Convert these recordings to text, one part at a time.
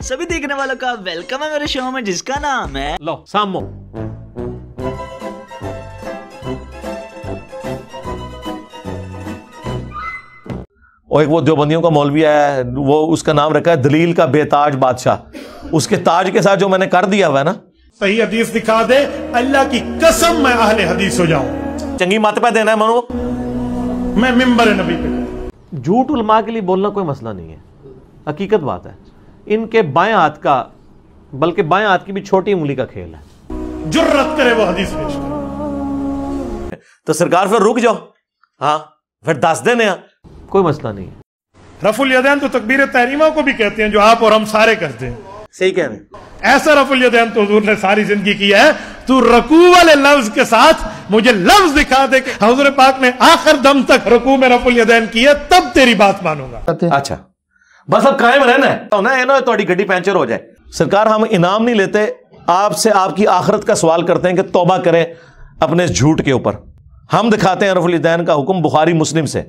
सभी देखने वालों का वेलकम है मेरे शो में जिसका नाम है लो सामो। और एक वो देवबंदियों का मौलवी है, वो उसका नाम रखा है दलील का बेताज बादशाह। उसके ताज के साथ जो मैंने कर दिया हुआ है ना, सही हदीस दिखा दे, अल्लाह की कसम मैं अहले हदीस हो जाऊं। चंगी मत पे देना है मनो, मैं मिंबर नबी पे। झूठ उलमा के लिए बोलना कोई मसला नहीं है, हकीकत बात है। इनके बाएं हाथ का, बल्कि बाएं हाथ की भी छोटी उंगली का खेल है। जुर्रत करे वो हदीस पेश करे तो सरकार फिर रुक जाओ, हाँ फिर दस देने, कोई मसला नहीं है। रफुल यदैन तो तकबीर तहरीमा को भी कहते हैं, जो आप और हम सारे करते हैं। सही कह रहे हैं। ऐसा रफुल यदैन तो हुजूर ने सारी जिंदगी किया है। तू रकू वाले लफ्ज के साथ मुझे लफ्ज दिखा दे कि हुजूर पाक ने आखिर दम तक रकू में रफुल यदैन किया, तब तेरी बात मानूंगा। अच्छा बस अब कायम रहना है ना, थोड़ी गड्डी पंचर हो जाए। सरकार हम इनाम नहीं लेते आपसे, आपकी आखिरत का सवाल करते हैं कि तौबा करें अपने झूठ के ऊपर। हम दिखाते हैं रफुल यदैन का हुक्म बुखारी मुस्लिम से।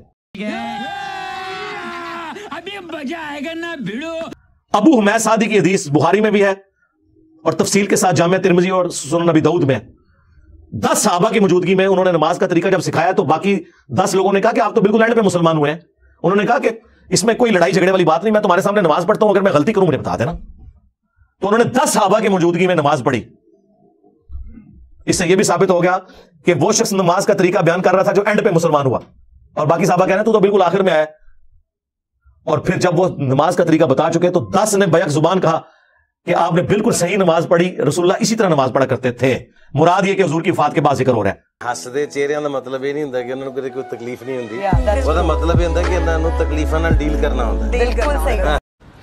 अभी मजा आएगा ना भिड़ो। अबू हुमैद सादी की हदीस बुखारी में भी है और तफसील के साथ जामिया तिरमिज़ी और सुनन नबी दाऊद में। 10 सहाबा की मौजूदगी में उन्होंने नमाज का तरीका जब सिखाया तो बाकी 10 लोगों ने कहा कि आप तो बिल्कुल एंड पे मुसलमान हुए हैं। उन्होंने कहा कि इसमें कोई लड़ाई झगड़े वाली बात नहीं, मैं तुम्हारे सामने नमाज पढ़ता हूं, अगर मैं गलती करूं मुझे बता देना। तो उन्होंने 10 सहाबा की मौजूदगी में नमाज पढ़ी। इससे यह भी साबित हो गया कि वो शख्स नमाज का तरीका बयान कर रहा था जो एंड पे मुसलमान हुआ, और बाकी सहाबा कह रहे हैं तू तो बिल्कुल आखिर में आया। और फिर जब वो नमाज का तरीका बता चुके तो 10 ने बैक जुबान कहा कि आपने बिल्कुल सही नमाज पढ़ी, रसूलुल्लाह इसी तरह नमाज पढ़ा करते थे। मुराद ये कि हुजूर की वफात के बाद जिक्र हो रहा है। हसदे चेहरिਆਂ ਦਾ ਮਤਲਬ ਇਹ ਨਹੀਂ ਹੁੰਦਾ ਕਿ ਉਹਨਾਂ ਨੂੰ ਕੋਈ ਤਕਲੀਫ ਨਹੀਂ ਹੁੰਦੀ, ਉਹਦਾ ਮਤਲਬ ਇਹ ਹੁੰਦਾ ਕਿ ਇਹਨਾਂ ਨੂੰ ਤਕਲੀਫਾਂ ਨਾਲ ਡੀਲ ਕਰਨਾ ਹੁੰਦਾ। बिल्कुल सही।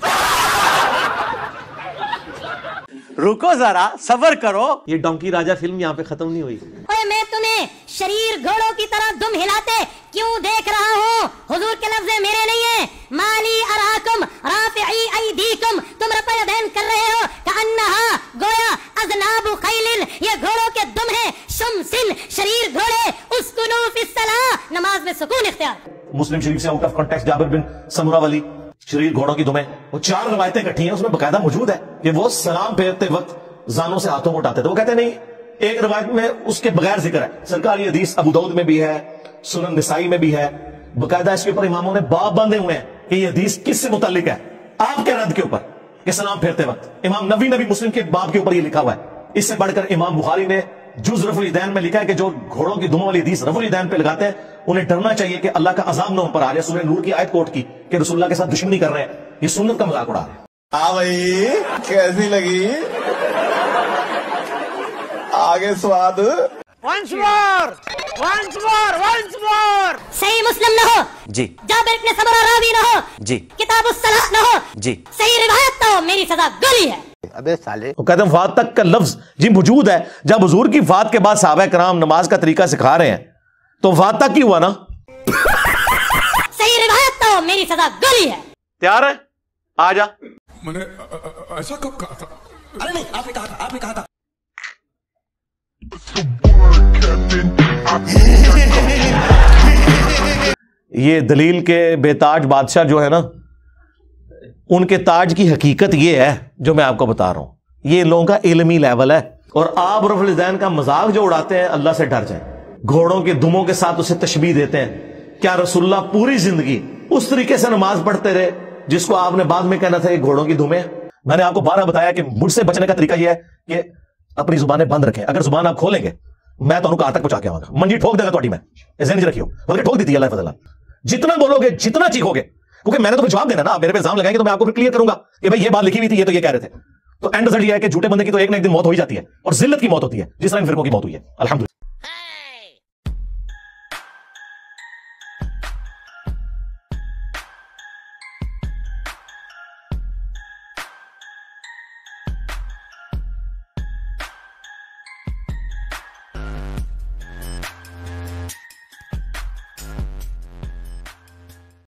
रुको जरा सबर करो, ये डोंकी राजा फिल्म यहाँ पे खत्म नहीं हुई। ओए मैं तुम्हें शरीर घोड़ों की तरह दुम हिलाते क्यों देख रहा हूँ? हुजूर के लफ्ज़ मेरे नहीं है। माली अराकुम राफ़िई ऐदीकुम, तुम रफ़ा यदैन कर रहे हो कअन्नहा गोया अज़नाबु खैलिन, ये घोड़ों के दुम है। शुमसिन, शरीर घोड़े, उस्कुनू फिस्सलाह, नमाज में सुकून इख्तियार। मुस्लिम शरीफ से out of context Jabir bin Samura वाली शरीर घोड़ों की दुमें, वो 4 रवायतें इकट्ठी हैं, उसमें बकायदा मौजूद है कि वो सलाम फेरते वक्त जानों से हाथों को उठाते थे। वो कहते नहीं, एक रवायत में उसके बगैर जिक्र है। सरकार ये हदीस अबू दाऊद में भी है, सुनन निसाई में भी है, बकायदा इसके ऊपर इमामों ने बाब बांधे हुए हैं कि ये हदीस किससे मुताल्लिक है, आपके रद्द के ऊपर कि सलाम फेरते वक्त। इमाम नबी ने भी मुस्लिम के बाब के ऊपर ये लिखा हुआ है। इससे बढ़कर इमाम बुखारी ने जुज़ रफ़ुल यदैन में लिखा है कि जो घोड़ों की दुमों वाली हदीस रफ़ुल यदैन पे लगाते हैं उन्हें डरना चाहिए कि अल्लाह का अज़ाब न उन पर आ जाए। सूरह नूर की आयत कोट की कि रसूलुल्लाह के साथ दुश्मनी कर रहे हैं, ये सुन्नत का मजाक उड़ा रहे हैं। हाँ भाई कैसी लगी, आगे स्वाद। सही मुस्लिम न हो जी, जाबिर इब्न समुरा रावी न हो जी, किताबुस सलाह न हो जी, सही रिवायत न हो, मेरी सजा गोली है। अबे साले, वो कहते हैं वफात तक का लफ्ज जी मौजूद है। जब हुजूर की वफात के बाद सहाबा कराम नमाज का तरीका सिखा रहे हैं तो वफात तक ही हुआ ना। सही रिवायत न हो, मेरी सजा गोली है। तैयार है? आजा। मैंने ऐसा कब कहा था? अरे नहीं, आपने कहा था, आपने कहा था। ये दलील के बेताज बादशाह जो है ना, उनके ताज की हकीकत ये है जो मैं आपको बता रहा हूं। ये लोगों का इल्मी लेवल है। और आप रफ़ुल यदैन का मजाक जो उड़ाते हैं, अल्लाह से डर जाए। घोड़ों के दुमों के साथ उसे तशबीह देते हैं। क्या रसूलुल्लाह पूरी जिंदगी उस तरीके से नमाज पढ़ते रहे जिसको आपने बाद में कहना था ये घोड़ों की दुमें? मैंने आपको 12 बताया कि मुझसे बचने का तरीका यह है कि अपनी जुबानें बंद रखें। अगर जुबान आप खोलेंगे मैं तो कहां तक पहुंचा के आऊंगा, मंजी ठोक देगा तुम्हारी। मैं ऐसे नहीं रखियो, बल्कि ठोक दी थी अल्लाह फजला। जितना बोलोगे, जितना चीखोगे, क्योंकि मैंने तो जवाब देना ना, मेरे पे इल्जाम लगाएंगे तो मैं आपको फिर क्लियर करूंगा कि भाई ये बात लिखी हुई थी, ये तो ये कह रहे थे। तो एंड रिजल्ट ये है कि झूठे बंदे की तो एक ना एक दिन मौत हो ही जाती है, और जिल्लत की मौत होती है, जिस तरह इन फिरकों की मौत हुई है। अल्हम्दुलिल्लाह।